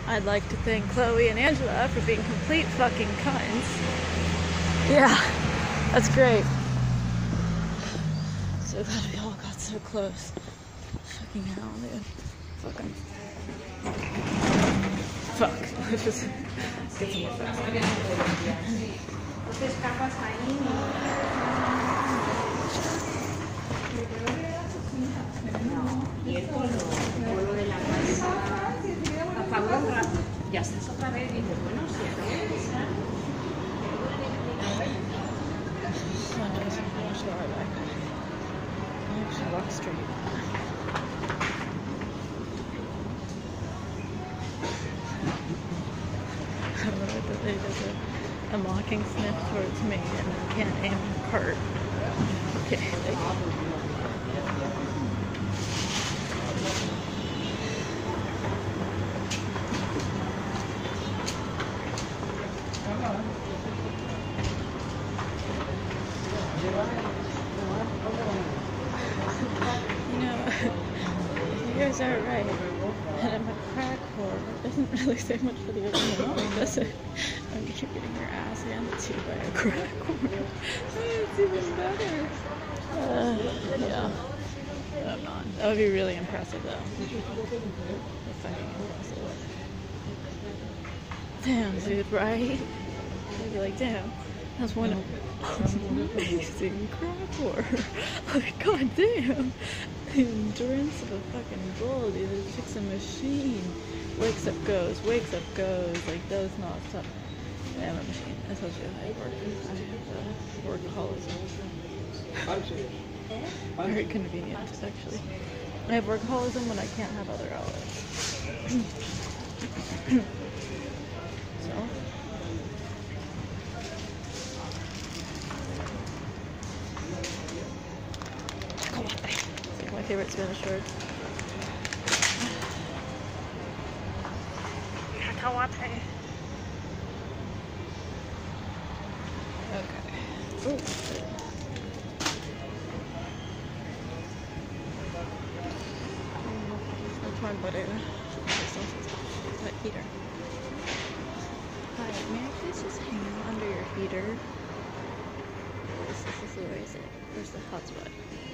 I'd like to thank Chloe and Angela for being complete fucking cunts. Yeah, that's great. So glad we all got so close. Fucking hell, dude. Fucking. Fuck. Let's just get some more fast. Ya estás otra vez, dices, bueno, si acabo de empezar. I should walk straight. I love it that they does a mocking sniff towards me and then can't aim the cart. Okay, you know, you guys are right. And I'm a crack whore. It doesn't really say much for the original, does it? I'm just getting your ass handed to by a crack whore. It's even better. Yeah. I'm not. That would be really impressive, though. Fucking impressive. Damn, dude, right? I'd be like, damn, that's one amazing crack whore. Like, goddamn. The endurance of a fucking bull, dude. This chick's a machine. Wakes up, goes. Wakes up, goes. Like, does not stop. I am a machine. I told you I work. I have workaholism. Very convenient, actually. I have workaholism when I can't have other outlets. So. It's like my favorite Spanish word. Cacahuate. Okay. Ooh. Torn butter. That heater. Hi, may I please just hang under your heater? Where is it? Where's the hot spot?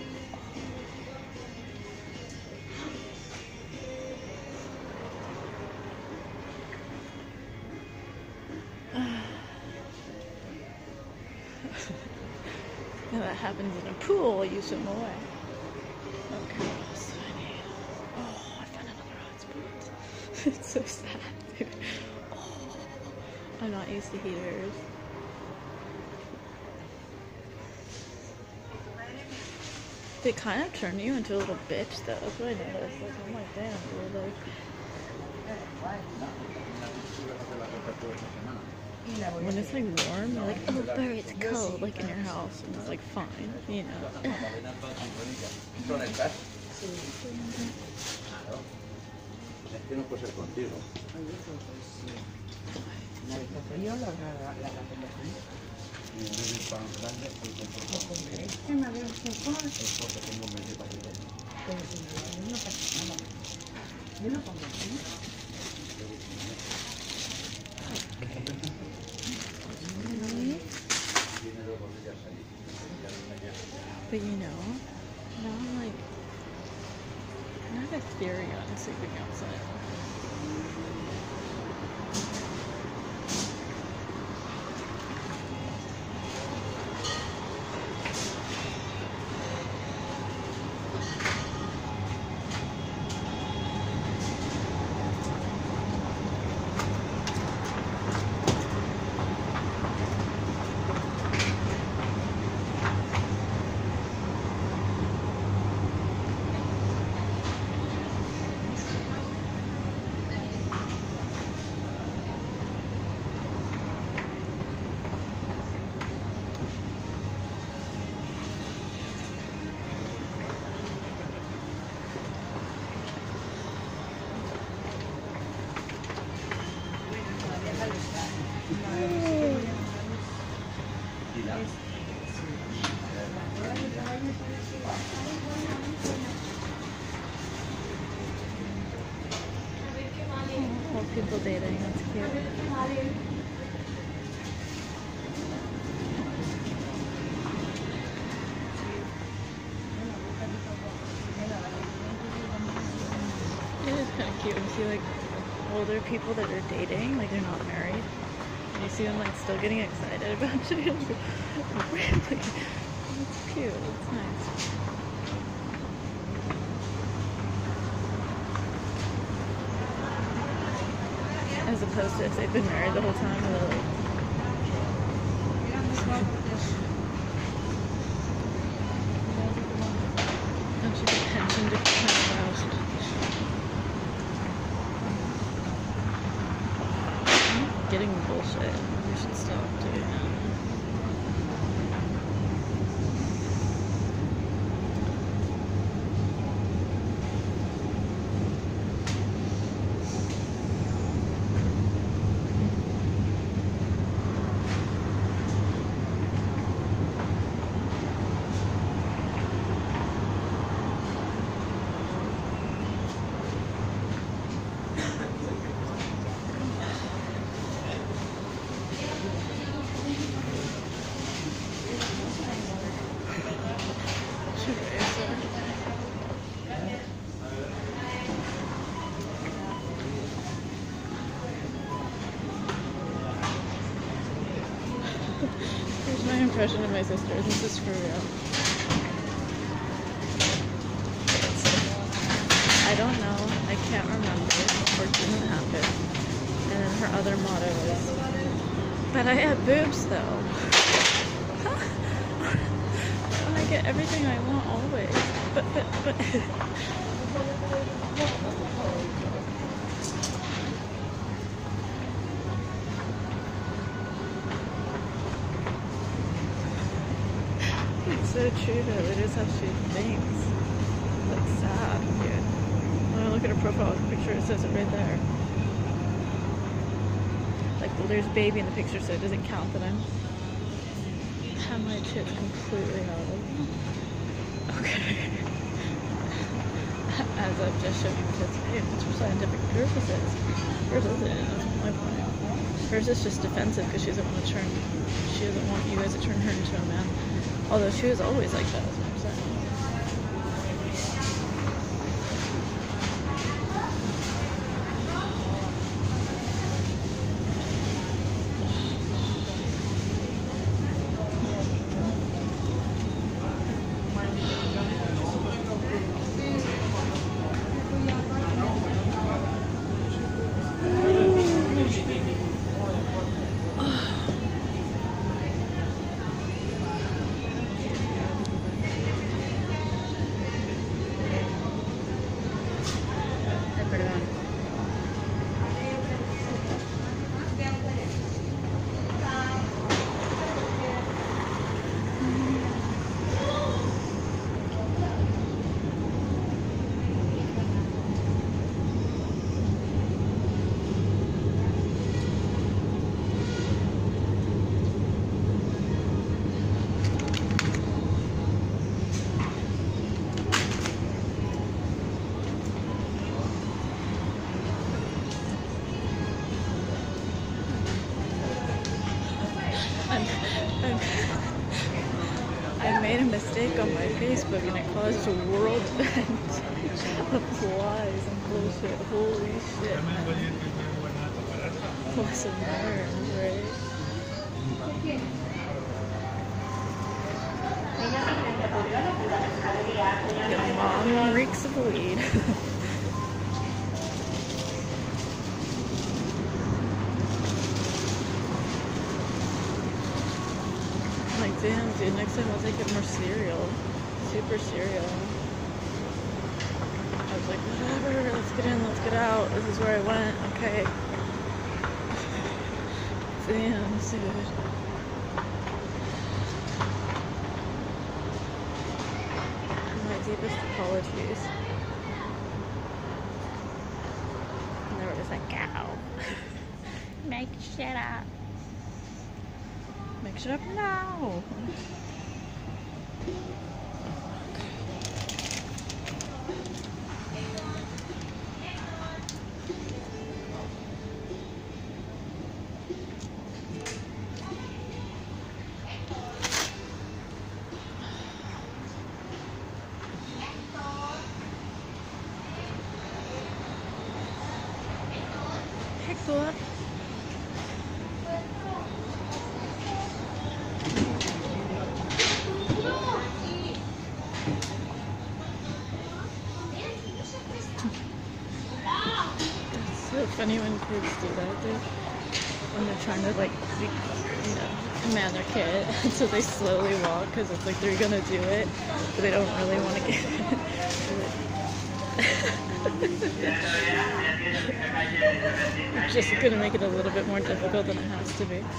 When that happens in a pool, you swim away. Okay, so I found another hot spot. It's so sad, dude. Oh, I'm not used to heaters. They kind of turn you into a little bitch, though. That's what I noticed. Like, I'm like, damn, dude. Like, when it's like warm, you're like, oh, Barry, it's cold, like in your house, and it's like fine, you know. But you know, now I'm like, I have a theory on sleeping outside. people dating. That's cute. It is kind of cute to see like older people that are dating, like they're not married. And you see them like still getting excited about it. Really, it's cute. It's nice. As opposed to if they've been married the whole time, they're like, don't you get pension to keep my spouse? I'm getting bullshit. We should stop doing that. Here's my impression of my sister. This is for real. I don't know. I can't remember or didn't happen. And then her other motto is, but I have boobs though. I get everything I want always. But. It's so true though. It is how she thinks. It's like sad, dude. When I look at her profile picture, it says it right there. Like, well, there's baby in the picture, so it doesn't count that I have my tits completely out. Okay. As I've just shown you my tits. Hey, it's for scientific purposes. Hers isn't. That's my point. Hers is just defensive because she doesn't want you guys to turn her into a man. Although she was always like that, is what I'm saying. I made a mistake on my Facebook and it caused a world event of lies and bullshit. Holy shit, man. Lesson learned, right? Your mom reeks of weed. Like, damn, dude, next time I'll take it more cereal. Super cereal. I was like, whatever, let's get in, let's get out. This is where I went, okay. Damn, dude. My deepest apologies. And they were just like, cow. Make shit up. Make shit up now. Hector. It's so funny when kids do that, when they're trying to like, command their kid, so they slowly walk because it's like they're gonna do it, but they don't really want to get it. Just gonna make it a little bit more difficult than it has to be.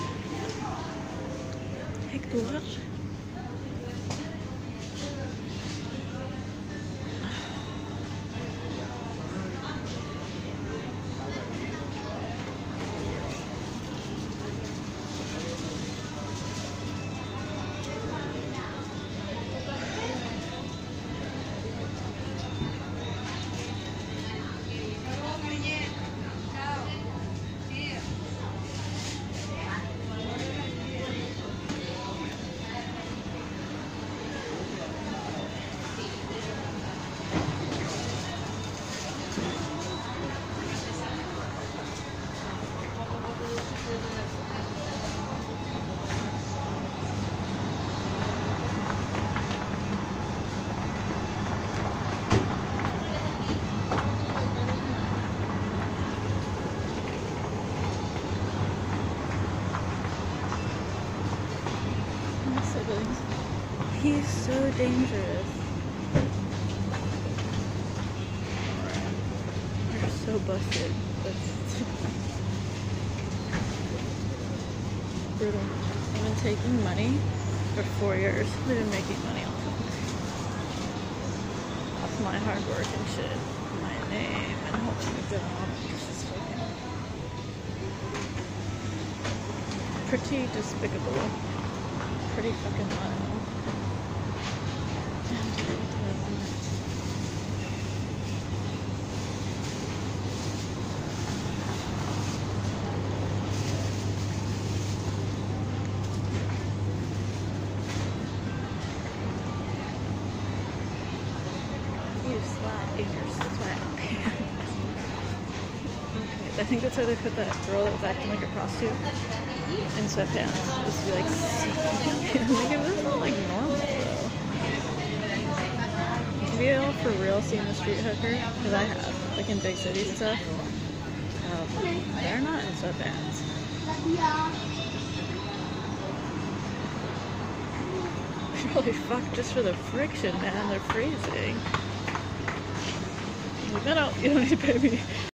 Hector. He's so dangerous. They're so busted. That's brutal. I've been taking money for 4 years. They've been making money off of me. Off my hard work and shit. My name and holding a job. This is fucking pretty despicable. Pretty fucking vile. You slap in your sweatpants. Okay, I think that's why they put that girl that was acting like a prostitute in sweatpants. Just to be like, like it wasn't like normal though. Have you all for real seen the street hooker? Because I have, like in big cities and stuff. They're not in sweatpants. Really fuck just for the friction, man. They're freezing. Like, no, you don't need to pay me.